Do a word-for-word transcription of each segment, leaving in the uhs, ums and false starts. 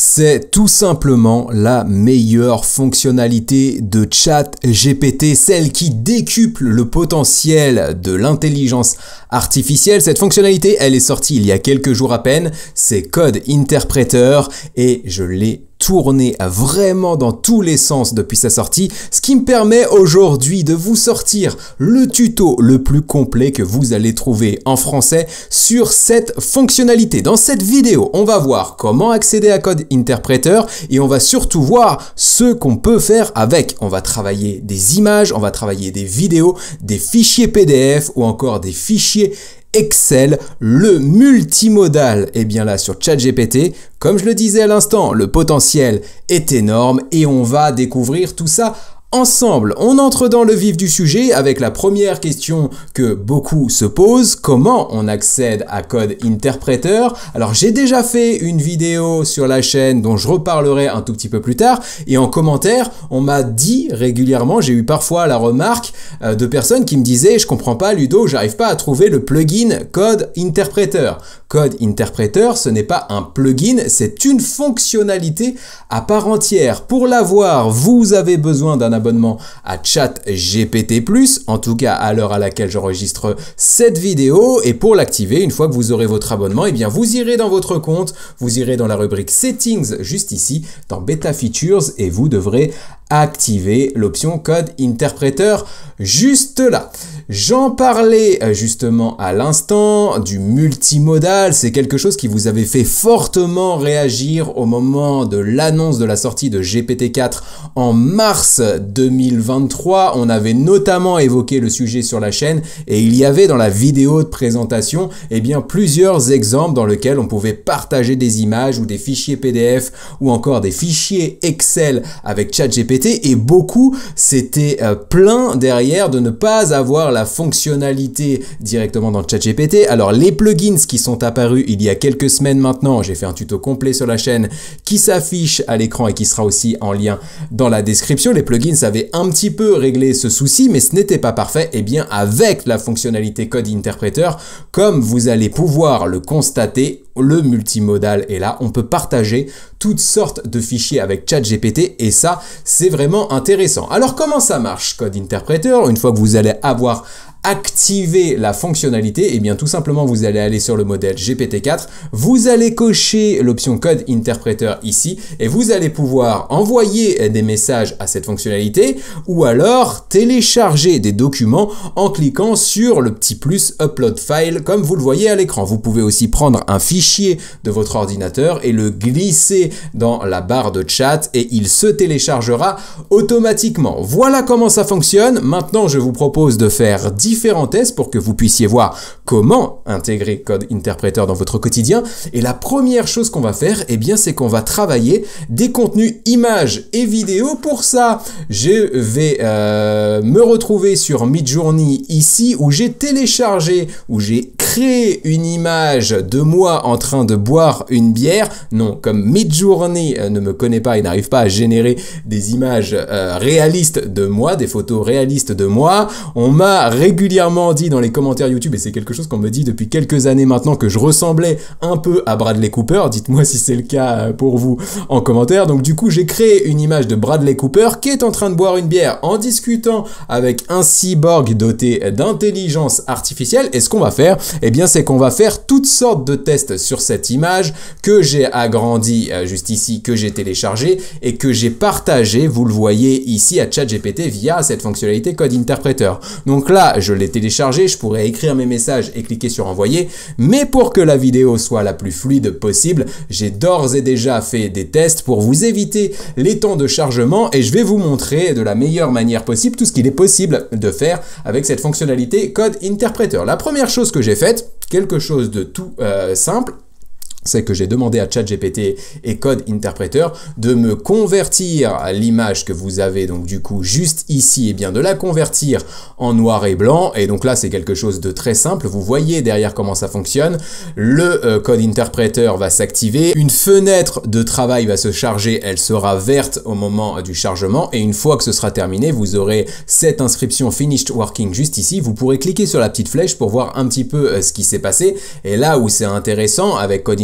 C'est tout simplement la meilleure fonctionnalité de ChatGPT, celle qui décuple le potentiel de l'intelligence artificielle. Cette fonctionnalité, elle est sortie il y a quelques jours à peine, c'est Code Interpreter et je l'ai tourné vraiment dans tous les sens depuis sa sortie, ce qui me permet aujourd'hui de vous sortir le tuto le plus complet que vous allez trouver en français sur cette fonctionnalité. Dans cette vidéo, on va voir comment accéder à Code Interpreter et on va surtout voir ce qu'on peut faire avec. On va travailler des images, on va travailler des vidéos, des fichiers P D F ou encore des fichiers Excel, le multimodal est bien là sur ChatGPT. Comme je le disais à l'instant, le potentiel est énorme et on va découvrir tout ça ensemble. On entre dans le vif du sujet avec la première question que beaucoup se posent. Comment on accède à Code Interpreter? Alors j'ai déjà fait une vidéo sur la chaîne dont je reparlerai un tout petit peu plus tard et en commentaire on m'a dit régulièrement, j'ai eu parfois la remarque euh, de personnes qui me disaient je comprends pas Ludo, j'arrive pas à trouver le plugin Code Interpreter. Code Interpreter, ce n'est pas un plugin, c'est une fonctionnalité à part entière. Pour l'avoir, vous avez besoin d'un abonnement à ChatGPT plus, en tout cas à l'heure à laquelle j'enregistre cette vidéo. Et pour l'activer, une fois que vous aurez votre abonnement, eh bien vous irez dans votre compte, vous irez dans la rubrique Settings juste ici, dans Beta Features et vous devrez activer l'option Code Interpreter juste là. J'en parlais justement à l'instant du multimodal, c'est quelque chose qui vous avait fait fortement réagir au moment de l'annonce de la sortie de G P T quatre en mars deux mille vingt-trois. On avait notamment évoqué le sujet sur la chaîne et il y avait dans la vidéo de présentation eh bien, plusieurs exemples dans lesquels on pouvait partager des images ou des fichiers P D F ou encore des fichiers Excel avec ChatGPT et beaucoup s'étaient euh, plaints derrière de ne pas avoir la fonctionnalité directement dans ChatGPT. Alors les plugins qui sont apparus il y a quelques semaines maintenant, j'ai fait un tuto complet sur la chaîne qui s'affiche à l'écran et qui sera aussi en lien dans la description. Les plugins avaient un petit peu réglé ce souci mais ce n'était pas parfait. Et bien avec la fonctionnalité Code Interpreter, comme vous allez pouvoir le constater, le multimodal est là, on peut partager toutes sortes de fichiers avec ChatGPT et ça c'est vraiment intéressant. Alors comment ça marche Code Interpreter? Une fois que vous allez avoir activer la fonctionnalité, et eh bien tout simplement vous allez aller sur le modèle G P T quatre, vous allez cocher l'option Code Interpreter ici et vous allez pouvoir envoyer des messages à cette fonctionnalité ou alors télécharger des documents en cliquant sur le petit plus Upload File comme vous le voyez à l'écran. Vous pouvez aussi prendre un fichier de votre ordinateur et le glisser dans la barre de chat et il se téléchargera automatiquement. Voilà comment ça fonctionne. Maintenant je vous propose de faire différents différents tests pour que vous puissiez voir comment intégrer Code Interpreter dans votre quotidien. Et la première chose qu'on va faire, eh bien, c'est qu'on va travailler des contenus images et vidéos. Pour ça, je vais euh, me retrouver sur Midjourney ici où j'ai téléchargé, où j'ai créé une image de moi en train de boire une bière. Non, comme Midjourney euh, ne me connaît pas et n'arrive pas à générer des images euh, réalistes de moi, des photos réalistes de moi, on m'a régulièrement dit dans les commentaires YouTube, et c'est quelque chose qu'on me dit depuis quelques années maintenant, que je ressemblais un peu à Bradley Cooper. Dites-moi si c'est le cas pour vous en commentaire. Donc du coup, j'ai créé une image de Bradley Cooper qui est en train de boire une bière en discutant avec un cyborg doté d'intelligence artificielle. Et ce qu'on va faire, eh bien, c'est qu'on va faire toutes sortes de tests sur cette image que j'ai agrandie juste ici, que j'ai téléchargée et que j'ai partagé, vous le voyez ici, à ChatGPT via cette fonctionnalité Code Interpreter. Donc là, je l'ai téléchargé, je pourrais écrire mes messages et cliquer sur envoyer, mais pour que la vidéo soit la plus fluide possible, j'ai d'ores et déjà fait des tests pour vous éviter les temps de chargement et je vais vous montrer de la meilleure manière possible tout ce qu'il est possible de faire avec cette fonctionnalité Code Interpreter. La première chose que j'ai faite, quelque chose de tout euh, simple, c'est que j'ai demandé à ChatGPT et Code Interpreter de me convertir l'image que vous avez donc du coup juste ici, et bien de la convertir en noir et blanc. Et donc là c'est quelque chose de très simple, vous voyez derrière comment ça fonctionne. Le euh, Code Interpreter va s'activer, une fenêtre de travail va se charger, elle sera verte au moment du chargement et une fois que ce sera terminé, vous aurez cette inscription Finished Working juste ici. Vous pourrez cliquer sur la petite flèche pour voir un petit peu euh, ce qui s'est passé. Et là où c'est intéressant avec Code Interpreter,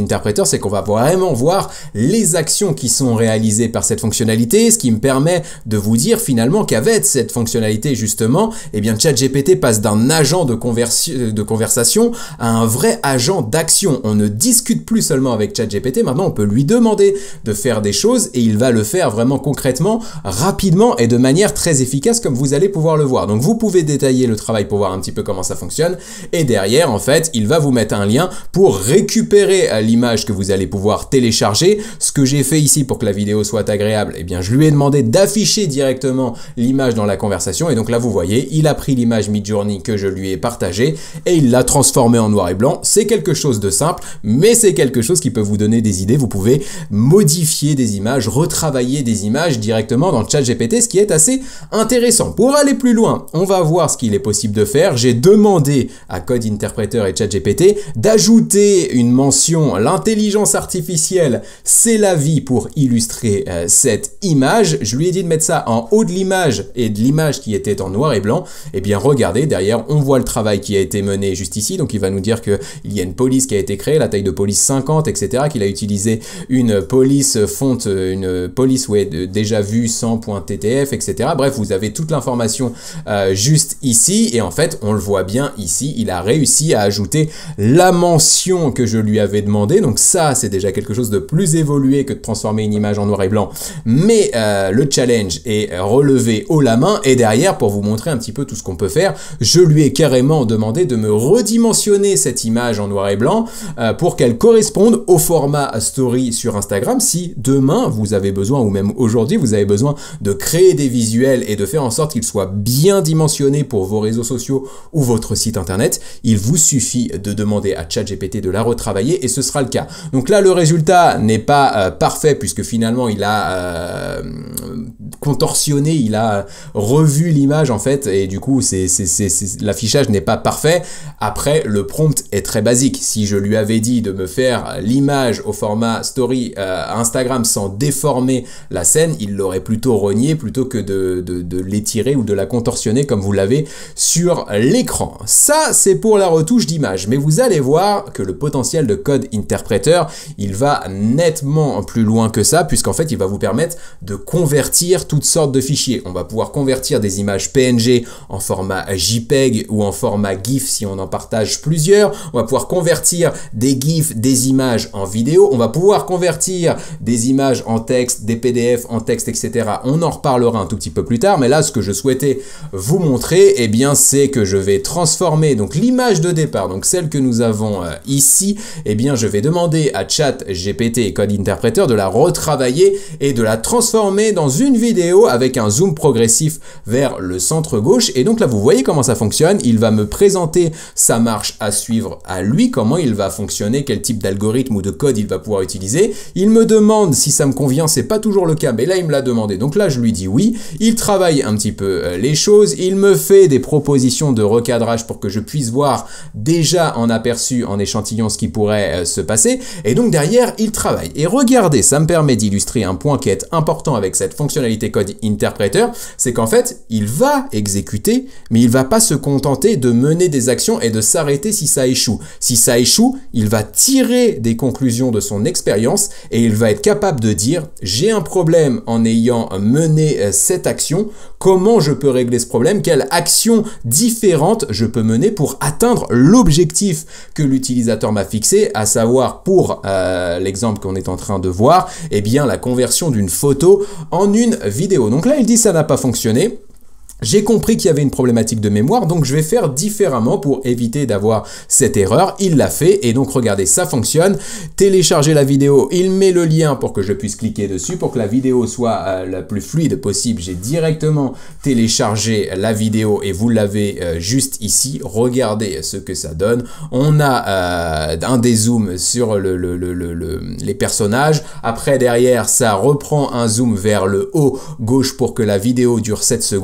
Interpreter, c'est qu'on va vraiment voir les actions qui sont réalisées par cette fonctionnalité, ce qui me permet de vous dire finalement qu'avec cette fonctionnalité justement, eh bien ChatGPT passe d'un agent de, de conversation à un vrai agent d'action. On ne discute plus seulement avec ChatGPT, maintenant on peut lui demander de faire des choses et il va le faire vraiment concrètement, rapidement et de manière très efficace comme vous allez pouvoir le voir. Donc vous pouvez détailler le travail pour voir un petit peu comment ça fonctionne et derrière en fait il va vous mettre un lien pour récupérer l'image que vous allez pouvoir télécharger. Ce que j'ai fait ici pour que la vidéo soit agréable, eh bien je lui ai demandé d'afficher directement l'image dans la conversation et donc là vous voyez il a pris l'image Midjourney que je lui ai partagée et il l'a transformée en noir et blanc. C'est quelque chose de simple mais c'est quelque chose qui peut vous donner des idées. Vous pouvez modifier des images, retravailler des images directement dans ChatGPT, ce qui est assez intéressant. Pour aller plus loin, on va voir ce qu'il est possible de faire. J'ai demandé à Code Interpreter et ChatGPT d'ajouter une mention, l'intelligence artificielle, c'est la vie pour illustrer euh, cette image. Je lui ai dit de mettre ça en haut de l'image et de l'image qui était en noir et blanc. Et bien regardez, derrière on voit le travail qui a été mené juste ici. Donc il va nous dire qu'il y a une police qui a été créée, la taille de police cinquante, et cetera. Qu'il a utilisé une police fonte, une police ouais, déjà vue cent point T T F, et cetera. Bref, vous avez toute l'information euh, juste ici. Et en fait, on le voit bien ici, il a réussi à ajouter la mention que je lui avais demandé. Donc ça, c'est déjà quelque chose de plus évolué que de transformer une image en noir et blanc. Mais euh, le challenge est relevé haut la main. Et derrière, pour vous montrer un petit peu tout ce qu'on peut faire, je lui ai carrément demandé de me redimensionner cette image en noir et blanc euh, pour qu'elle corresponde au format story sur Instagram. Si demain, vous avez besoin, ou même aujourd'hui, vous avez besoin de créer des visuels et de faire en sorte qu'ils soient bien dimensionnés pour vos réseaux sociaux ou votre site internet, il vous suffit de demander à ChatGPT de la retravailler et ce sera le cas. Donc là, le résultat n'est pas euh, parfait puisque finalement, il a euh, contorsionné, il a revu l'image en fait et du coup, c'est, c'est, c'est, c'est, l'affichage n'est pas parfait. Après, le prompt est très basique. Si je lui avais dit de me faire l'image au format story euh, Instagram sans déformer la scène, il l'aurait plutôt renié plutôt que de, de, de l'étirer ou de la contorsionner comme vous l'avez sur l'écran. Ça, c'est pour la retouche d'image. Mais vous allez voir que le potentiel de Code Interpreter, il va nettement plus loin que ça puisqu'en fait, il va vous permettre de convertir toutes sortes de fichiers. On va pouvoir convertir des images P N G en format JPEG ou en format GIF si on en partage plusieurs. On va pouvoir convertir des GIFs, des images en vidéo. On va pouvoir convertir des images en texte, des P D F en texte, et cetera. On en reparlera un tout petit peu plus tard. Mais là, ce que je souhaitais vous montrer, eh bien, c'est que je vais transformer donc l'image de départ, donc celle que nous avons euh, ici. Eh bien, je vais demander à ChatGPT et Code Interpreter de la retravailler et de la transformer dans une vidéo avec un zoom progressif vers le centre gauche. Et donc là, vous voyez comment ça fonctionne. Il va me présenter sa marche à suivre à lui, comment il va fonctionner, quel type d'algorithme ou de code il va pouvoir utiliser. Il me demande si ça me convient, c'est pas toujours le cas, mais là il me l'a demandé. Donc là je lui dis oui, il travaille un petit peu euh, les choses, il me fait des propositions de recadrage pour que je puisse voir déjà en aperçu, en échantillon ce qui pourrait euh, se passer. Et donc derrière il travaille. Et regardez, ça me permet d'illustrer un point qui est important avec cette fonctionnalité Code Interpreter, c'est qu'en fait il va exécuter, mais il va pas se contenter de mener des actions et de s'arrêter si ça échoue. Si ça échoue, il va tirer des conclusions de son expérience et il va être capable de dire j'ai un problème en ayant mené cette action, comment je peux régler ce problème, quelle action différente je peux mener pour atteindre l'objectif que l'utilisateur m'a fixé, à savoir pour euh, l'exemple qu'on est en train de voir, eh bien la conversion d'une photo en une vidéo. Donc là il dit ça n'a pas fonctionné. J'ai compris qu'il y avait une problématique de mémoire, donc je vais faire différemment pour éviter d'avoir cette erreur. Il l'a fait et donc regardez, ça fonctionne. Télécharger la vidéo, il met le lien pour que je puisse cliquer dessus pour que la vidéo soit euh, la plus fluide possible. J'ai directement téléchargé la vidéo et vous l'avez euh, juste ici. Regardez ce que ça donne. On a euh, un dézoom sur le, le, le, le, le, les personnages. Après, derrière, ça reprend un zoom vers le haut gauche pour que la vidéo dure sept secondes.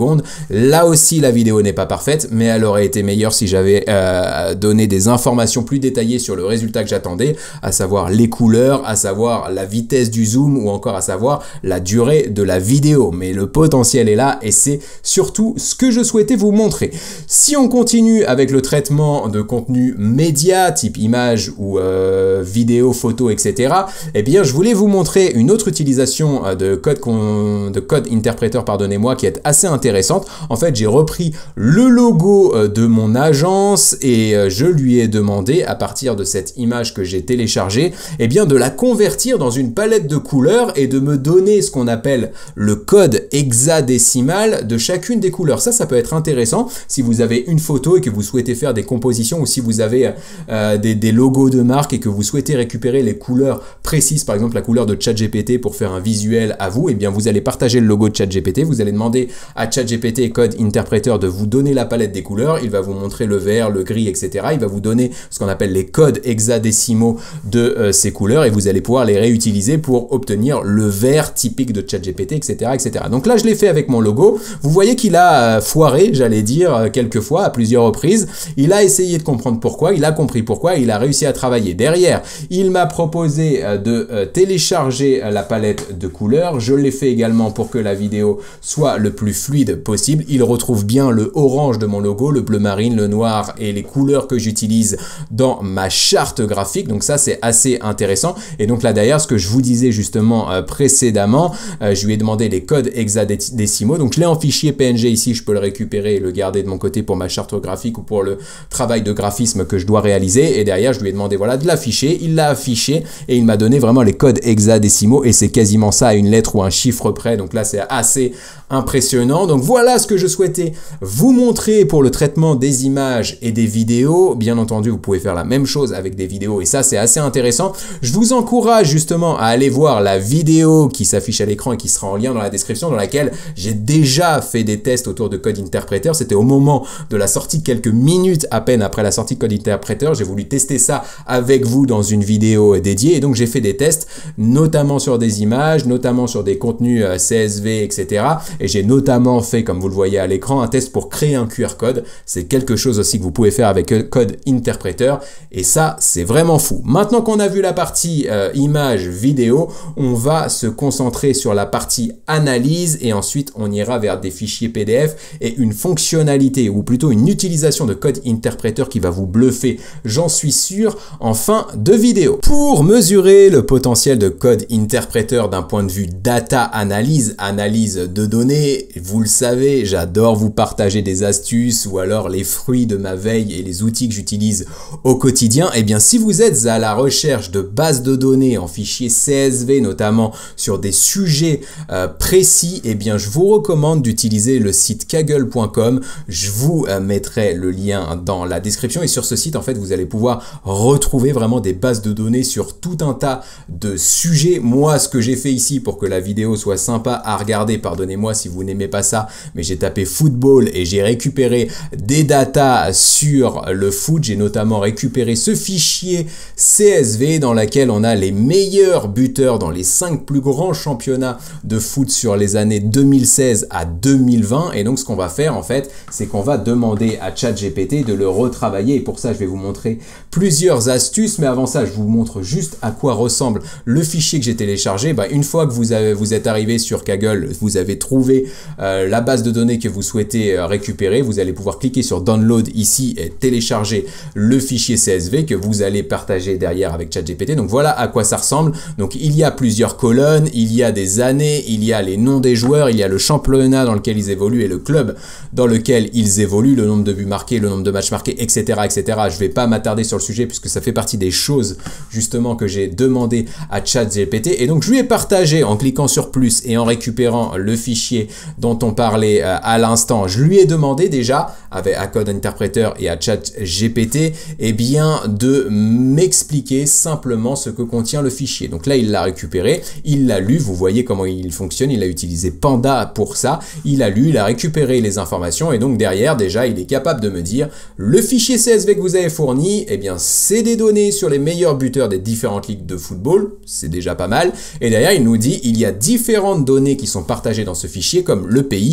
Là aussi, la vidéo n'est pas parfaite, mais elle aurait été meilleure si j'avais euh, donné des informations plus détaillées sur le résultat que j'attendais, à savoir les couleurs, à savoir la vitesse du zoom ou encore à savoir la durée de la vidéo. Mais le potentiel est là et c'est surtout ce que je souhaitais vous montrer. Si on continue avec le traitement de contenu média, type image ou euh, vidéo, photo, et cetera, eh bien, je voulais vous montrer une autre utilisation de code, de code interpréteur, pardonnez-moi, qui est assez intéressante. En fait, j'ai repris le logo de mon agence et je lui ai demandé, à partir de cette image que j'ai téléchargée, eh bien, de la convertir dans une palette de couleurs et de me donner ce qu'on appelle le code hexadécimal de chacune des couleurs. Ça, ça peut être intéressant si vous avez une photo et que vous souhaitez faire des compositions ou si vous avez euh, des, des logos de marque et que vous souhaitez récupérer les couleurs précises, par exemple la couleur de ChatGPT pour faire un visuel à vous, eh bien, vous allez partager le logo de ChatGPT, vous allez demander à ChatGPT Code Interpreter de vous donner la palette des couleurs, il va vous montrer le vert, le gris, et cetera. Il va vous donner ce qu'on appelle les codes hexadécimaux de euh, ces couleurs et vous allez pouvoir les réutiliser pour obtenir le vert typique de ChatGPT, et cetera, et cetera. Donc là, je l'ai fait avec mon logo. Vous voyez qu'il a euh, foiré, j'allais dire, euh, quelques fois, à plusieurs reprises. Il a essayé de comprendre pourquoi, il a compris pourquoi, il a réussi à travailler. Derrière, il m'a proposé euh, de euh, télécharger euh, la palette de couleurs. Je l'ai fait également pour que la vidéo soit le plus fluide possible. Il retrouve bien le orange de mon logo, le bleu marine, le noir et les couleurs que j'utilise dans ma charte graphique. Donc ça, c'est assez intéressant. Et donc là, derrière, ce que je vous disais justement euh, précédemment, euh, je lui ai demandé les codes hexadécimaux. Donc je l'ai en fichier P N G ici, je peux le récupérer et le garder de mon côté pour ma charte graphique ou pour le travail de graphisme que je dois réaliser. Et derrière, je lui ai demandé voilà, de l'afficher. Il l'a affiché et il m'a donné vraiment les codes hexadécimaux et c'est quasiment ça à une lettre ou un chiffre près. Donc là, c'est assez impressionnant. Donc voilà ce que je souhaitais vous montrer pour le traitement des images et des vidéos. Bien entendu, vous pouvez faire la même chose avec des vidéos et ça, c'est assez intéressant. Je vous encourage justement à aller voir la vidéo qui s'affiche à l'écran et qui sera en lien dans la description, dans laquelle j'ai déjà fait des tests autour de Code Interpreter. C'était au moment de la sortie, quelques minutes à peine après la sortie de Code Interpreter. J'ai voulu tester ça avec vous dans une vidéo dédiée et donc j'ai fait des tests, notamment sur des images, notamment sur des contenus C S V, et cetera. Et j'ai notamment fait, comme vous le voyez à l'écran, un test pour créer un Q R code. C'est quelque chose aussi que vous pouvez faire avec Code Interpreter et ça, c'est vraiment fou. Maintenant qu'on a vu la partie euh, image, vidéo, on va se concentrer sur la partie analyse et ensuite on ira vers des fichiers P D F et une fonctionnalité ou plutôt une utilisation de Code Interpreter qui va vous bluffer, j'en suis sûr, en fin de vidéo. Pour mesurer le potentiel de Code Interpreter d'un point de vue data analyse, analyse de données, vous le savez, j'adore vous partager des astuces ou alors les fruits de ma veille et les outils que j'utilise au quotidien. Et bien, si vous êtes à la recherche de bases de données en fichier C S V, notamment sur des sujets euh, précis, et bien, je vous recommande d'utiliser le site kaggle point com. Je vous euh, mettrai le lien dans la description et sur ce site, en fait, vous allez pouvoir retrouver vraiment des bases de données sur tout un tas de sujets. Moi, ce que j'ai fait ici pour que la vidéo soit sympa à regarder, pardonnez-moi si vous n'aimez pas ça, mais j'ai tapé football et j'ai récupéré des datas sur le foot. J'ai notamment récupéré ce fichier C S V dans lequel on a les meilleurs buteurs dans les cinq plus grands championnats de foot sur les années deux mille seize à deux mille vingt. Et donc, ce qu'on va faire, en fait, c'est qu'on va demander à ChatGPT de le retravailler. Et pour ça, je vais vous montrer plusieurs astuces. Mais avant ça, je vous montre juste à quoi ressemble le fichier que j'ai téléchargé. Bah, une fois que vous, avez, vous êtes arrivé sur Kaggle, vous avez trouvé euh, la base de données que vous souhaitez euh, récupérer. Vous allez pouvoir cliquer sur Download ici et télécharger le fichier C S V que vous allez partager derrière avec ChatGPT. Donc voilà à quoi ça ressemble. Donc il y a plusieurs colonnes, il y a des années, il y a les noms des joueurs, il y a le championnat dans lequel ils évoluent et le club dans lequel ils évoluent, le nombre de buts marqués, le nombre de matchs marqués, et cetera, et cetera. Je ne vais pas m'attarder sur le sujet puisque ça fait partie des choses justement que j'ai demandé à ChatGPT. Et donc je lui ai partagé en cliquant sur plus et en récupérant le fichier dont on parlait euh, à l'instant. Je lui ai demandé déjà avec à Code Interpreter et à ChatGPT eh bien de m'expliquer simplement ce que contient le fichier. Donc là, il l'a récupéré, il l'a lu, vous voyez comment il fonctionne, il a utilisé Panda pour ça, il a lu, il a récupéré les informations et donc derrière, déjà, il est capable de me dire le fichier C S V que vous avez fourni, eh bien, c'est des données sur les meilleurs buteurs des différentes ligues de football, c'est déjà pas mal, et derrière, il nous dit il y a différentes données qui sont partagées dans ce fichier comme le pays,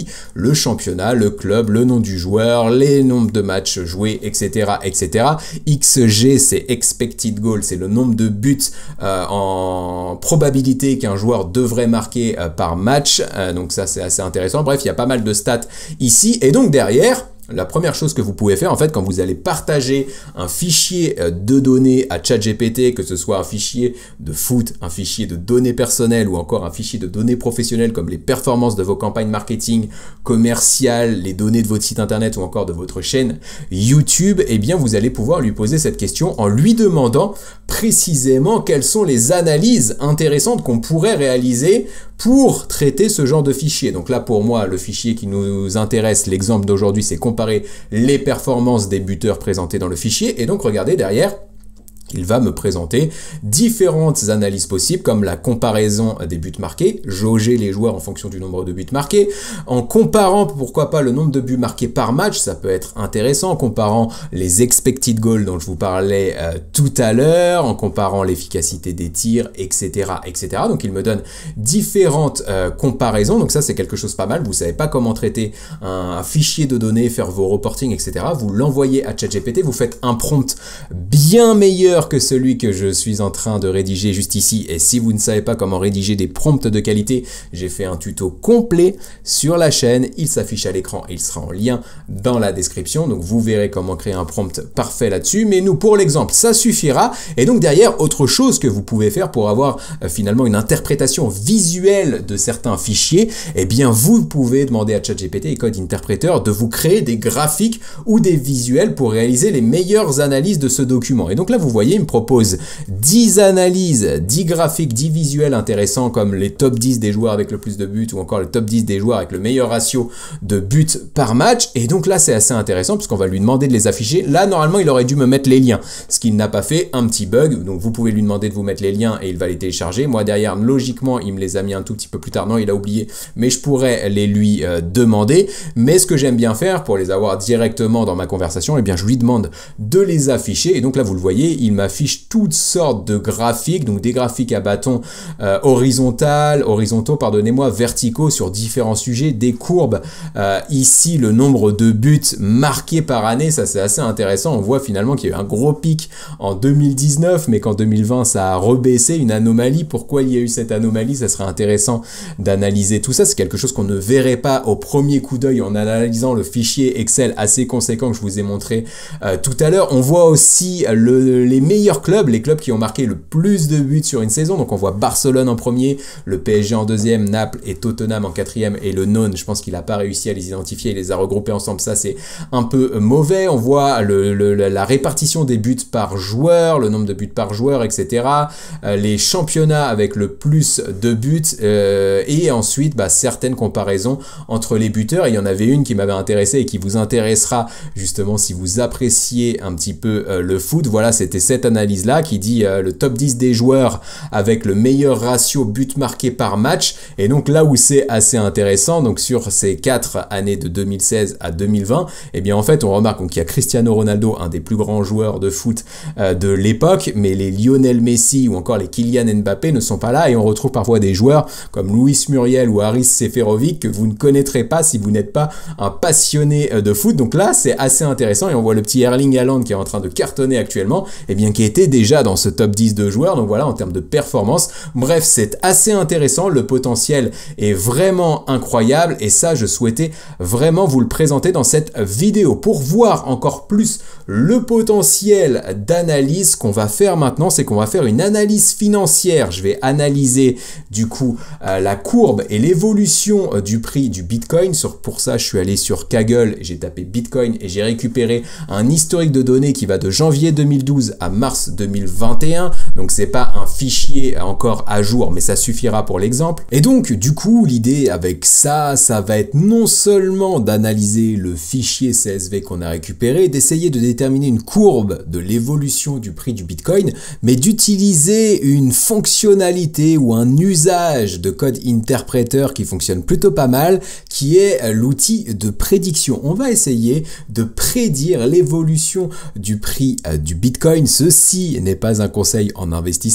le championnat, le club, le nom du joueur, les nombres de matchs joués, et cetera, et cetera. X G, c'est expected goal, c'est le nombre de buts euh, en probabilité qu'un joueur devrait marquer euh, par match. Euh, donc ça, c'est assez intéressant. Bref, il y a pas mal de stats ici. Et donc derrière, la première chose que vous pouvez faire, en fait, quand vous allez partager un fichier de données à ChatGPT, que ce soit un fichier de foot, un fichier de données personnelles ou encore un fichier de données professionnelles comme les performances de vos campagnes marketing commerciales, les données de votre site internet ou encore de votre chaîne YouTube, eh bien, vous allez pouvoir lui poser cette question en lui demandant précisément quelles sont les analyses intéressantes qu'on pourrait réaliser pour traiter ce genre de fichier. Donc là, pour moi, le fichier qui nous intéresse, l'exemple d'aujourd'hui, c'est comparer les performances des buteurs présentés dans le fichier. Et donc, regardez derrière, il va me présenter différentes analyses possibles comme la comparaison des buts marqués, jauger les joueurs en fonction du nombre de buts marqués, en comparant pourquoi pas le nombre de buts marqués par match, ça peut être intéressant, en comparant les expected goals dont je vous parlais euh, tout à l'heure, en comparant l'efficacité des tirs, et cetera, et cetera. Donc il me donne différentes euh, comparaisons, donc ça c'est quelque chose pas mal. Vous savez pas comment traiter un, un fichier de données, faire vos reporting, et cetera. Vous l'envoyez à ChatGPT, vous faites un prompt bien meilleur que celui que je suis en train de rédiger juste ici. Et si vous ne savez pas comment rédiger des prompts de qualité, j'ai fait un tuto complet sur la chaîne. Il s'affiche à l'écran, il sera en lien dans la description. Donc vous verrez comment créer un prompt parfait là-dessus. Mais nous, pour l'exemple, ça suffira. Et donc derrière, autre chose que vous pouvez faire pour avoir euh, finalement une interprétation visuelle de certains fichiers, eh bien vous pouvez demander à ChatGPT et Code Interpreter de vous créer des graphiques ou des visuels pour réaliser les meilleures analyses de ce document. Et donc là, vous voyez, il me propose dix analyses, dix graphiques, dix visuels intéressants comme les top dix des joueurs avec le plus de buts ou encore le top dix des joueurs avec le meilleur ratio de buts par match. Et donc là, c'est assez intéressant puisqu'on va lui demander de les afficher. Là, normalement, il aurait dû me mettre les liens, ce qu'il n'a pas fait, un petit bug. Donc vous pouvez lui demander de vous mettre les liens et il va les télécharger. Moi, derrière, logiquement, il me les a mis un tout petit peu plus tard. Non, il a oublié, mais je pourrais les lui euh, demander. Mais ce que j'aime bien faire pour les avoir directement dans ma conversation, eh bien, je lui demande de les afficher. Et donc là, vous le voyez, il m'affiche toutes sortes de graphiques, donc des graphiques à bâton euh, horizontal, horizontaux, pardonnez-moi, verticaux sur différents sujets, des courbes. Euh, ici, le nombre de buts marqués par année, ça c'est assez intéressant. On voit finalement qu'il y a eu un gros pic en deux mille dix-neuf, mais qu'en deux mille vingt, ça a rebaissé, une anomalie. Pourquoi il y a eu cette anomalie? Ça serait intéressant d'analyser tout ça. C'est quelque chose qu'on ne verrait pas au premier coup d'œil en analysant le fichier Excel assez conséquent que je vous ai montré euh, tout à l'heure. On voit aussi le, les meilleurs clubs, les clubs qui ont marqué le plus de buts sur une saison. Donc on voit Barcelone en premier, le P S G en deuxième, Naples et Tottenham en quatrième et le None, je pense qu'il n'a pas réussi à les identifier, il les a regroupés ensemble, ça c'est un peu mauvais. On voit le, le, la répartition des buts par joueur, le nombre de buts par joueur, et cetera. Euh, les championnats avec le plus de buts euh, et ensuite bah, certaines comparaisons entre les buteurs. Et il y en avait une qui m'avait intéressé et qui vous intéressera justement si vous appréciez un petit peu euh, le foot. Voilà, c'était cette analyse là qui dit euh, le top dix des joueurs avec le meilleur ratio but marqué par match. Et donc là où c'est assez intéressant, donc sur ces quatre années de deux mille seize à deux mille vingt, et eh bien en fait on remarque qu'il y a Cristiano Ronaldo, un des plus grands joueurs de foot euh, de l'époque, mais les Lionel Messi ou encore les Kylian Mbappé ne sont pas là et on retrouve parfois des joueurs comme Luis Muriel ou Haris Seferovic que vous ne connaîtrez pas si vous n'êtes pas un passionné de foot. Donc là c'est assez intéressant et on voit le petit Erling Haaland qui est en train de cartonner actuellement, et bien qui était déjà dans ce top dix de joueurs. Donc voilà, en termes de performance, bref, c'est assez intéressant, le potentiel est vraiment incroyable et ça je souhaitais vraiment vous le présenter dans cette vidéo. Pour voir encore plus le potentiel d'analyse qu'on va faire maintenant, c'est qu'on va faire une analyse financière. Je vais analyser du coup euh, la courbe et l'évolution euh, du prix du Bitcoin. Sur, pour ça je suis allé sur Kaggle, j'ai tapé Bitcoin et j'ai récupéré un historique de données qui va de janvier deux mille douze à mars deux mille vingt et un, donc c'est pas un fichier encore à jour, mais ça suffira pour l'exemple. Et donc du coup l'idée avec ça, ça va être non seulement d'analyser le fichier C S V qu'on a récupéré, d'essayer de déterminer une courbe de l'évolution du prix du Bitcoin, mais d'utiliser une fonctionnalité ou un usage de Code Interpreter qui fonctionne plutôt pas mal, qui est l'outil de prédiction. On va essayer de prédire l'évolution du prix du Bitcoin. Ceci n'est pas un conseil en investissement,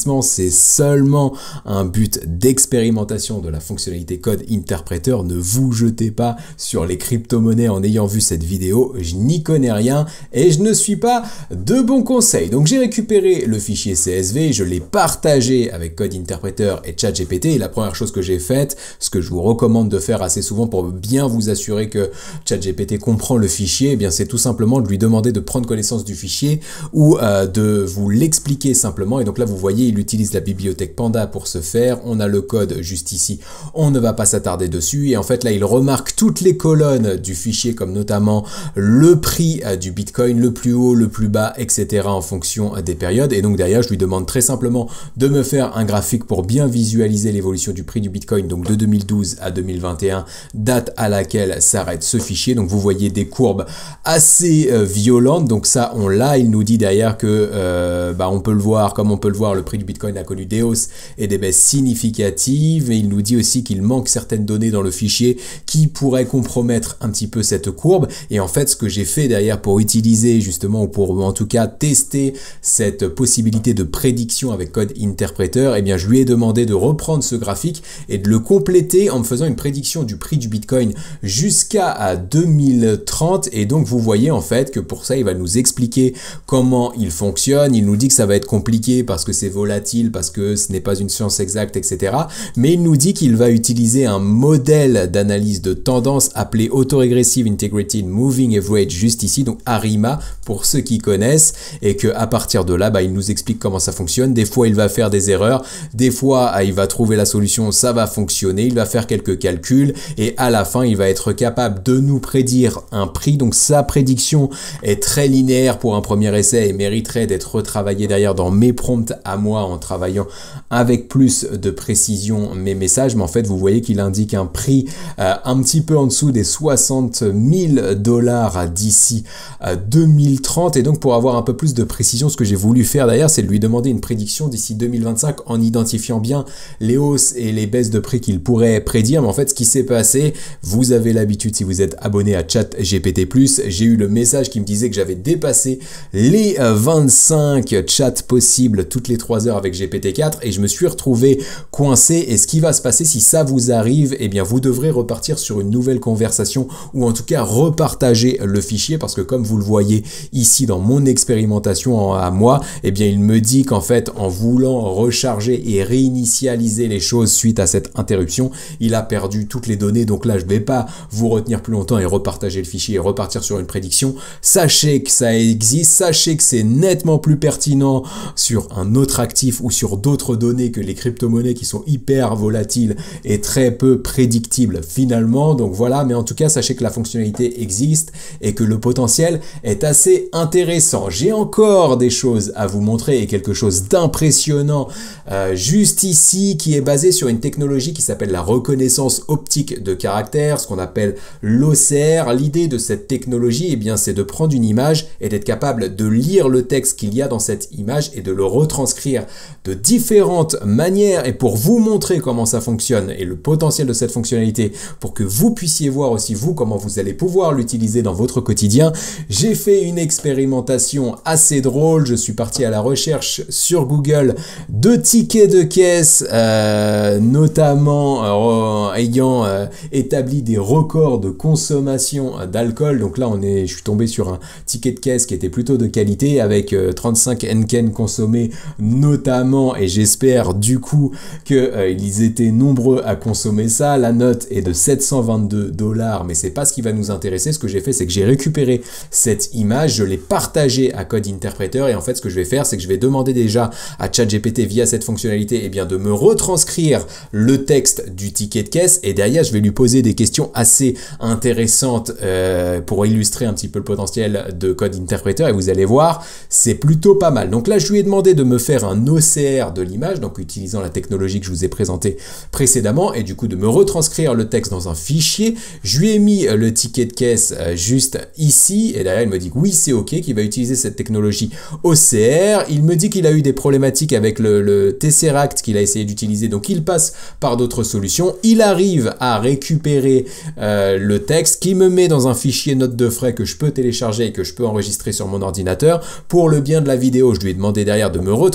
investissement, c'est seulement un but d'expérimentation de la fonctionnalité Code Interpreter. Ne vous jetez pas sur les crypto-monnaies en ayant vu cette vidéo, je n'y connais rien et je ne suis pas de bons conseils. Donc j'ai récupéré le fichier C S V, je l'ai partagé avec Code Interpreter et ChatGPT et la première chose que j'ai faite, ce que je vous recommande de faire assez souvent pour bien vous assurer que ChatGPT comprend le fichier, eh bien c'est tout simplement de lui demander de prendre connaissance du fichier ou euh, de vous l'expliquer simplement. Et donc là vous voyez, il utilise la bibliothèque Panda pour ce faire. On a le code juste ici, on ne va pas s'attarder dessus. Et en fait là il remarque toutes les colonnes du fichier comme notamment le prix euh, du Bitcoin, le plus haut, le plus bas, et cetera en fonction des périodes. Et donc derrière je lui demande très simplement de me faire un graphique pour bien visualiser l'évolution du prix du Bitcoin, donc de deux mille douze à deux mille vingt et un, date à laquelle s'arrête ce fichier. Donc vous voyez des courbes assez euh, violentes, donc ça on l'a. Il nous dit derrière que euh, bah, on peut le voir, comme on peut le voir, le prix du Bitcoin a connu des hausses et des baisses significatives, et il nous dit aussi qu'il manque certaines données dans le fichier qui pourraient compromettre un petit peu cette courbe. Et en fait ce que j'ai fait derrière pour utiliser justement, ou pour en tout cas tester cette possibilité de prédiction avec Code Interpreter, eh bien je lui ai demandé de reprendre ce graphique et de le compléter en me faisant une prédiction du prix du Bitcoin jusqu'à deux mille trente. Et donc vous voyez en fait que pour ça il va nous expliquer comment il fonctionne. Il nous dit que ça va être compliqué parce que c'est volatile, parce que ce n'est pas une science exacte, et cetera. Mais il nous dit qu'il va utiliser un modèle d'analyse de tendance appelé Autoregressive Integrated Moving Average juste ici, donc ARIMA pour ceux qui connaissent, et que à partir de là bah, il nous explique comment ça fonctionne. Des fois il va faire des erreurs, des fois ah, il va trouver la solution, ça va fonctionner, il va faire quelques calculs et à la fin il va être capable de nous prédire un prix. Donc sa prédiction est très linéaire pour un premier essai et mériterait d'être retravaillée derrière dans mes prompts à moi en travaillant avec plus de précision mes messages. Mais en fait vous voyez qu'il indique un prix euh, un petit peu en dessous des soixante mille dollars d'ici euh, deux mille trente. Et donc pour avoir un peu plus de précision, ce que j'ai voulu faire derrière, c'est de lui demander une prédiction d'ici deux mille vingt-cinq en identifiant bien les hausses et les baisses de prix qu'il pourrait prédire. Mais en fait ce qui s'est passé, vous avez l'habitude si vous êtes abonné à ChatGPT plus, j'ai eu le message qui me disait que j'avais dépassé les vingt-cinq chats possibles toutes les trois heures avec G P T quatre et je me suis retrouvé coincé. Et ce qui va se passer si ça vous arrive, eh bien vous devrez repartir sur une nouvelle conversation ou en tout cas repartager le fichier, parce que comme vous le voyez ici dans mon expérimentation à moi, eh bien il me dit qu'en fait en voulant recharger et réinitialiser les choses suite à cette interruption, il a perdu toutes les données. Donc là je ne vais pas vous retenir plus longtemps et repartager le fichier et repartir sur une prédiction. Sachez que ça existe, sachez que c'est nettement plus pertinent sur un autre actif ou sur d'autres données que les crypto-monnaies qui sont hyper volatiles et très peu prédictibles finalement. Donc voilà, mais en tout cas sachez que la fonctionnalité existe et que le potentiel est assez intéressant. J'ai encore des choses à vous montrer et quelque chose d'impressionnant euh, juste ici qui est basé sur une technologie qui s'appelle la reconnaissance optique de caractères, ce qu'on appelle l'O C R. L'idée de cette technologie, eh bien, c'est de prendre une image et d'être capable de lire le texte qu'il y a dans cette image et de le retranscrire de différentes manières. Et pour vous montrer comment ça fonctionne et le potentiel de cette fonctionnalité, pour que vous puissiez voir aussi vous comment vous allez pouvoir l'utiliser dans votre quotidien, j'ai fait une expérimentation assez drôle. Je suis parti à la recherche sur Google de tickets de caisse, euh, notamment euh, ayant euh, établi des records de consommation d'alcool. Donc là on est, je suis tombé sur un ticket de caisse qui était plutôt de qualité avec euh, trente-cinq Henken consommés notamment, et j'espère du coup que euh, ils étaient nombreux à consommer ça. La note est de sept cent vingt-deux dollars, mais c'est pas ce qui va nous intéresser. Ce que j'ai fait, c'est que j'ai récupéré cette image, je l'ai partagée à Code Interpreter, et en fait ce que je vais faire, c'est que je vais demander déjà à ChatGPT via cette fonctionnalité, eh bien de me retranscrire le texte du ticket de caisse, et derrière je vais lui poser des questions assez intéressantes euh, pour illustrer un petit peu le potentiel de Code Interpreter, et vous allez voir, c'est plutôt pas mal. Donc là je lui ai demandé de me faire un O C R de l'image, donc utilisant la technologie que je vous ai présentée précédemment, et du coup de me retranscrire le texte dans un fichier. Je lui ai mis le ticket de caisse euh, juste ici, et derrière il me dit que oui c'est ok, qu'il va utiliser cette technologie O C R. Il me dit qu'il a eu des problématiques avec le, le Tesseract qu'il a essayé d'utiliser, donc il passe par d'autres solutions. Il arrive à récupérer euh, le texte qui me met dans un fichier note de frais que je peux télécharger et que je peux enregistrer sur mon ordinateur. Pour le bien de la vidéo, je lui ai demandé derrière de me retranscrire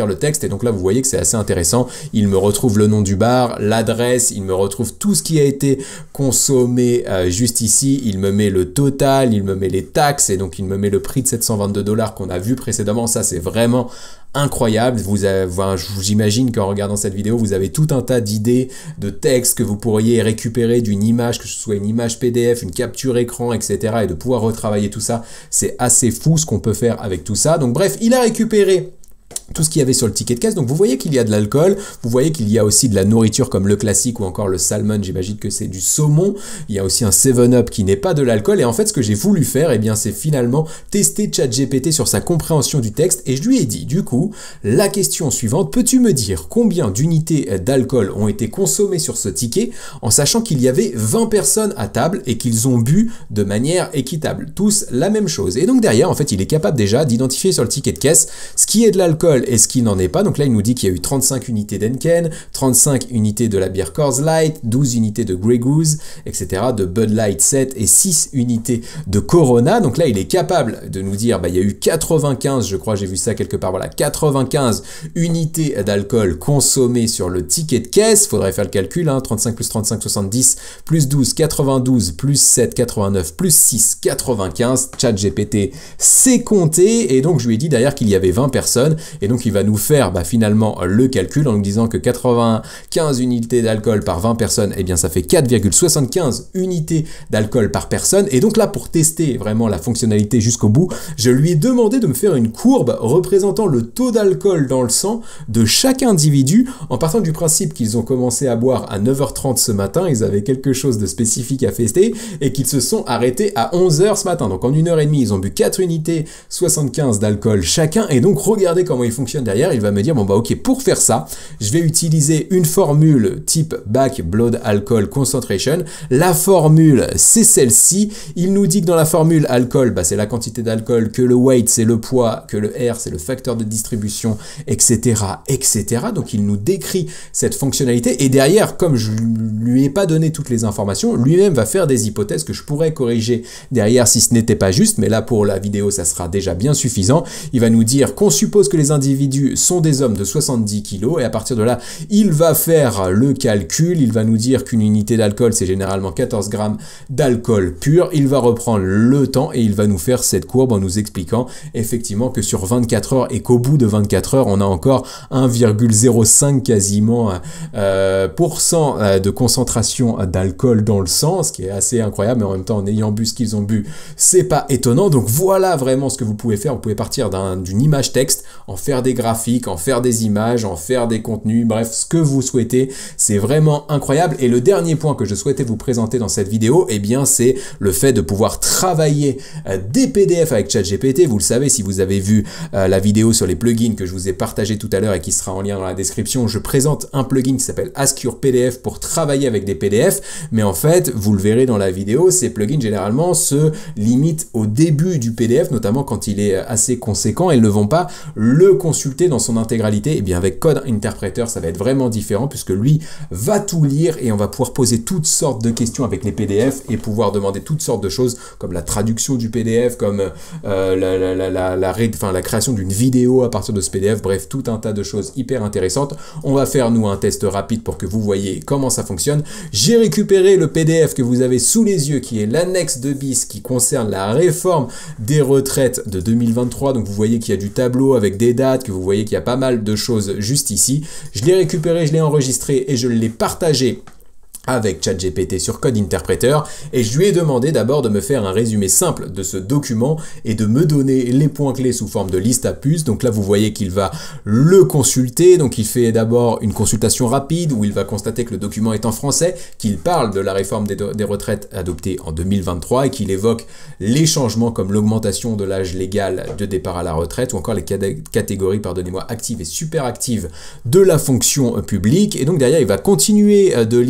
le texte. Et donc là, vous voyez que c'est assez intéressant. Il me retrouve le nom du bar, l'adresse, il me retrouve tout ce qui a été consommé euh, juste ici. Il me met le total, il me met les taxes et donc il me met le prix de sept cent vingt-deux dollars qu'on a vu précédemment. Ça, c'est vraiment incroyable. Vous avez, enfin, j'imagine qu'en regardant cette vidéo, vous avez tout un tas d'idées, de textes que vous pourriez récupérer d'une image, que ce soit une image P D F, une capture écran, et cetera. Et de pouvoir retravailler tout ça. C'est assez fou ce qu'on peut faire avec tout ça. Donc bref, il a récupéré tout ce qu'il y avait sur le ticket de caisse. Donc vous voyez qu'il y a de l'alcool, vous voyez qu'il y a aussi de la nourriture comme le classique ou encore le salmon, j'imagine que c'est du saumon. Il y a aussi un seven up qui n'est pas de l'alcool. Et en fait, ce que j'ai voulu faire, eh bien, c'est finalement tester ChatGPT sur sa compréhension du texte. Et je lui ai dit, du coup, la question suivante, peux-tu me dire combien d'unités d'alcool ont été consommées sur ce ticket en sachant qu'il y avait vingt personnes à table et qu'ils ont bu de manière équitable, tous la même chose. Et donc derrière, en fait, il est capable déjà d'identifier sur le ticket de caisse ce qui est de l'alcool et ce qui n'en est pas. Donc là, il nous dit qu'il y a eu trente-cinq unités d'Henken, trente-cinq unités de la bière Coors Light, douze unités de Grey Goose, et cetera, de Bud Light sept et six unités de Corona. Donc là, il est capable de nous dire, bah, il y a eu quatre-vingt-quinze, je crois, j'ai vu ça quelque part, voilà, quatre-vingt-quinze unités d'alcool consommées sur le ticket de caisse. Faudrait faire le calcul, hein, trente-cinq plus trente-cinq, soixante-dix, plus douze, quatre-vingt-douze, plus sept, quatre-vingt-neuf, plus six, quatre-vingt-quinze. ChatGPT sait compter et donc je lui ai dit d'ailleurs qu'il y avait vingt personnes et donc il va nous faire bah, finalement le calcul en nous disant que quatre-vingt-quinze unités d'alcool par vingt personnes, eh bien ça fait quatre virgule soixante-quinze unités d'alcool par personne. Et donc là, pour tester vraiment la fonctionnalité jusqu'au bout, je lui ai demandé de me faire une courbe représentant le taux d'alcool dans le sang de chaque individu en partant du principe qu'ils ont commencé à boire à neuf heures trente ce matin, ils avaient quelque chose de spécifique à fester et qu'ils se sont arrêtés à onze heures ce matin. Donc en une heure et demie, ils ont bu quatre unités soixante-quinze d'alcool chacun. Et donc regardez comment il fonctionne derrière. Il va me dire, bon bah ok, pour faire ça, je vais utiliser une formule type Back Blood Alcohol Concentration. La formule, c'est celle-ci. Il nous dit que dans la formule alcool, bah, c'est la quantité d'alcool, que le weight, c'est le poids, que le R, c'est le facteur de distribution, et cetera, et cetera. Donc il nous décrit cette fonctionnalité. Et derrière, comme je lui ai pas donné toutes les informations, lui-même va faire des hypothèses que je pourrais corriger derrière si ce n'était pas juste. Mais là, pour la vidéo, ça sera déjà bien suffisant. Il va nous dire qu'on suppose que les individus sont des hommes de soixante-dix kilos et à partir de là, il va faire le calcul. Il va nous dire qu'une unité d'alcool, c'est généralement quatorze grammes d'alcool pur. Il va reprendre le temps et il va nous faire cette courbe en nous expliquant effectivement que sur vingt-quatre heures et qu'au bout de vingt-quatre heures, on a encore un virgule zéro cinq quasiment euh, pour cent de concentration d'alcool dans le sang, ce qui est assez incroyable, mais en même temps, en ayant bu ce qu'ils ont bu, c'est pas étonnant. Donc voilà vraiment ce que vous pouvez faire. Vous pouvez partir d'un, d'une image texte, en faire des graphiques, en faire des images, en faire des contenus, bref, ce que vous souhaitez. C'est vraiment incroyable. Et le dernier point que je souhaitais vous présenter dans cette vidéo, eh bien, c'est le fait de pouvoir travailler euh, des P D F avec ChatGPT. Vous le savez, si vous avez vu euh, la vidéo sur les plugins que je vous ai partagé tout à l'heure et qui sera en lien dans la description, je présente un plugin qui s'appelle Ask Your P D F pour travailler avec des P D F. Mais en fait, vous le verrez dans la vidéo, ces plugins généralement se limitent au début du P D F, notamment quand il est assez conséquent. Ils ne vont pas le consulter dans son intégralité. Et bien avec Code Interpreter, ça va être vraiment différent puisque lui va tout lire et on va pouvoir poser toutes sortes de questions avec les P D F et pouvoir demander toutes sortes de choses comme la traduction du P D F, comme euh, la, la, la, la, la, enfin, la création d'une vidéo à partir de ce P D F, bref, tout un tas de choses hyper intéressantes. On va faire nous un test rapide pour que vous voyez comment ça fonctionne. J'ai récupéré le P D F que vous avez sous les yeux qui est l'annexe de bis qui concerne la réforme des retraites de deux mille vingt-trois. Donc vous voyez qu'il y a du tableau avec des dates, que vous voyez qu'il y a pas mal de choses juste ici. Je l'ai récupéré, je l'ai enregistré et je l'ai partagé avec ChatGPT sur Code Interpreter et je lui ai demandé d'abord de me faire un résumé simple de ce document et de me donner les points clés sous forme de liste à puces. Donc là vous voyez qu'il va le consulter, donc il fait d'abord une consultation rapide où il va constater que le document est en français, qu'il parle de la réforme des, des retraites adoptée en deux mille vingt-trois et qu'il évoque les changements comme l'augmentation de l'âge légal de départ à la retraite ou encore les catégories, pardonnez-moi, actives et super actives de la fonction publique. Et donc derrière il va continuer de lire pour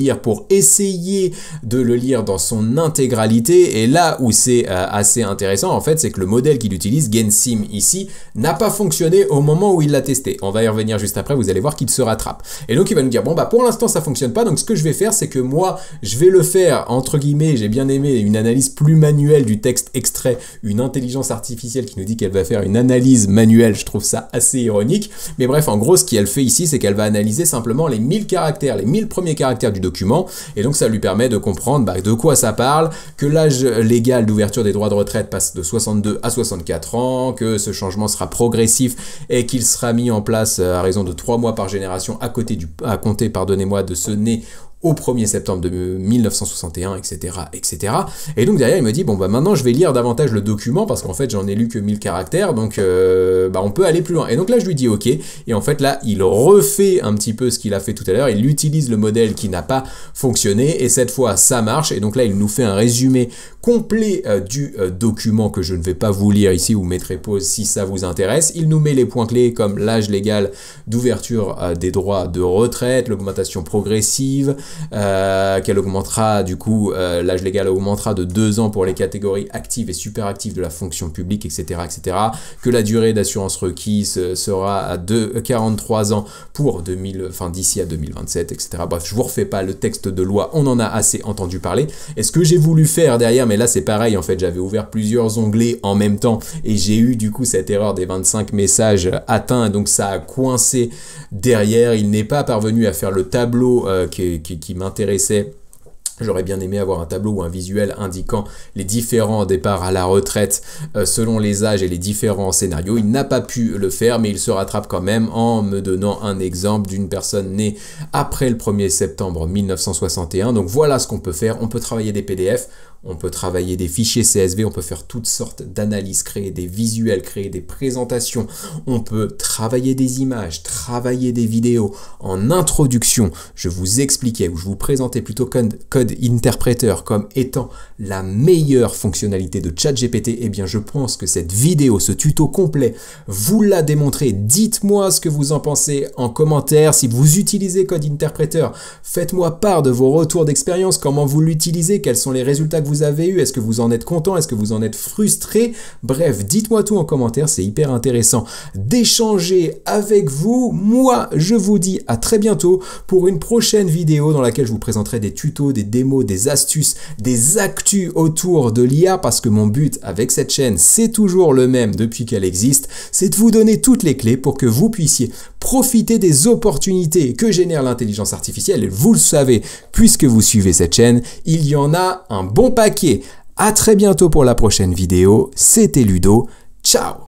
essayer de le lire dans son intégralité. Et là où c'est euh, assez intéressant, en fait, c'est que le modèle qu'il utilise, Gensim ici, n'a pas fonctionné au moment où il l'a testé. On va y revenir juste après, vous allez voir qu'il se rattrape. Et donc il va nous dire, bon bah pour l'instant ça fonctionne pas, donc ce que je vais faire, c'est que moi, je vais le faire, entre guillemets, j'ai bien aimé une analyse plus manuelle du texte extrait, une intelligence artificielle qui nous dit qu'elle va faire une analyse manuelle, je trouve ça assez ironique. Mais bref, en gros, ce qu'elle fait ici, c'est qu'elle va analyser simplement les mille caractères, les mille premiers caractères du document, et donc ça lui permet de comprendre bah, de quoi ça parle, que l'âge légal d'ouverture des droits de retraite passe de soixante-deux à soixante-quatre ans, que ce changement sera progressif et qu'il sera mis en place à raison de trois mois par génération à, côté du, à compter pardonnez-moi, de ce né au premier septembre de mille neuf cent soixante et un, et cetera, et cetera. Et donc derrière, il me dit, bon bah maintenant je vais lire davantage le document, parce qu'en fait j'en ai lu que mille caractères, donc euh, bah on peut aller plus loin. Et donc là je lui dis ok, et en fait là il refait un petit peu ce qu'il a fait tout à l'heure, il utilise le modèle qui n'a pas fonctionné, et cette fois ça marche, et donc là il nous fait un résumé complet euh, du euh, document que je ne vais pas vous lire ici, vous mettrez pause si ça vous intéresse. Il nous met les points clés comme l'âge légal d'ouverture euh, des droits de retraite, l'augmentation progressive, Euh, qu'elle augmentera du coup, euh, l'âge légal augmentera de deux ans pour les catégories actives et super actives de la fonction publique, et cetera, et cetera. Que la durée d'assurance requise sera à quarante-trois ans pour deux mille, enfin d'ici à deux mille vingt-sept, et cetera. Bref, je vous refais pas le texte de loi, on en a assez entendu parler. Et ce que j'ai voulu faire derrière, mais là c'est pareil, en fait, j'avais ouvert plusieurs onglets en même temps et j'ai eu du coup cette erreur des vingt-cinq messages atteints, donc ça a coincé derrière. Il n'est pas parvenu à faire le tableau euh, qui, qui qui m'intéressait. J'aurais bien aimé avoir un tableau ou un visuel indiquant les différents départs à la retraite euh, selon les âges et les différents scénarios. Il n'a pas pu le faire, mais il se rattrape quand même en me donnant un exemple d'une personne née après le premier septembre mille neuf cent soixante et un. Donc voilà ce qu'on peut faire. On peut travailler des P D F, on peut travailler des fichiers C S V, on peut faire toutes sortes d'analyses, créer des visuels, créer des présentations, on peut travailler des images, travailler des vidéos. En introduction, je vous expliquais, ou je vous présentais plutôt code, code interpréteur comme étant la meilleure fonctionnalité de ChatGPT. Eh bien, je pense que cette vidéo, ce tuto complet, vous l'a démontré. Dites-moi ce que vous en pensez en commentaire. Si vous utilisez code interpréteur, faites-moi part de vos retours d'expérience, comment vous l'utilisez, quels sont les résultats que vous avez eu, est-ce que vous en êtes content, est-ce que vous en êtes frustré? Bref, dites-moi tout en commentaire, c'est hyper intéressant d'échanger avec vous. Moi, je vous dis à très bientôt pour une prochaine vidéo dans laquelle je vous présenterai des tutos, des démos, des astuces, des actus autour de l'I A, parce que mon but avec cette chaîne, c'est toujours le même depuis qu'elle existe, c'est de vous donner toutes les clés pour que vous puissiez profiter des opportunités que génère l'intelligence artificielle. Et vous le savez, puisque vous suivez cette chaîne, il y en a un bon paquet. À très bientôt pour la prochaine vidéo. C'était Ludo. Ciao!